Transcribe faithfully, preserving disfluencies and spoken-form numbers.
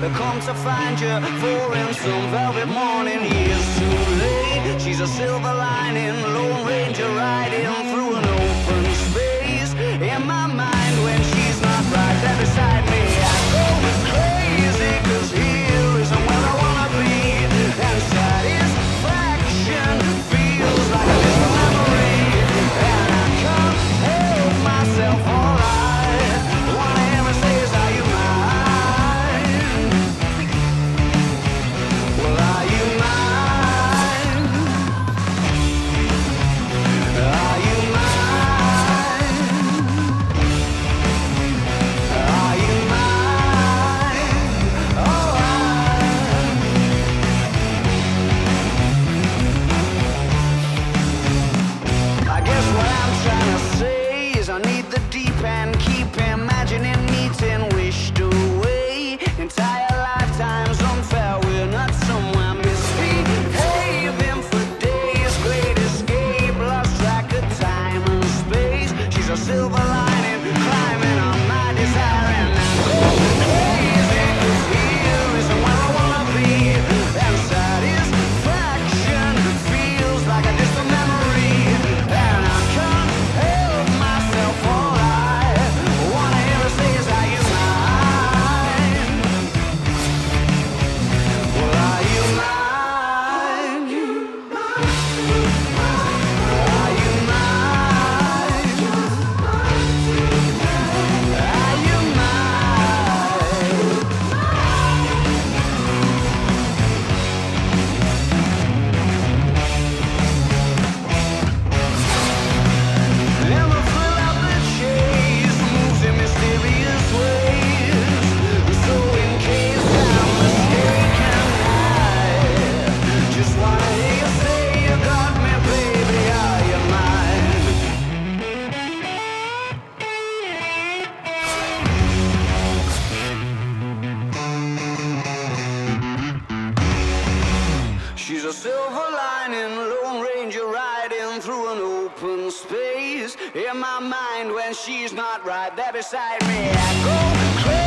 come to find you for in some velvet morning. Years too late, she's a silver lining, Lone Ranger riding through an open space. In my mind when she's not right there beside me, I go crazy, cause here isn't where I wanna be. And satisfaction feels like a distant memory, and I can't help myself. All I wanna ever say is, are you mine? Well, are you mine? Are you mine? Are you mine? Oh, I, I guess what I'm trying to say is I need the deep end, keep imagining meeting wished away. Entire lifetimes unfair, we're not somewhere misbehaving for days. Great escape, lost track of time and space. She's a silver lining, climbing on my desire, and I go crazy, cause here isn't where I wanna be. And satisfaction feels like a distant memory, and I can't help myself. All I wanna ever say is, are you mine? Well, are you mine? Are you mine? Are you mine? And the thrill of the chase moves in mysterious ways. So in case I'm mistaken, I just wanna hear you say you got me, baby. Are you mine? She's a silver lining, Lone Ranger riding through an open space. In my mind when she's not right there beside me, I go crazy.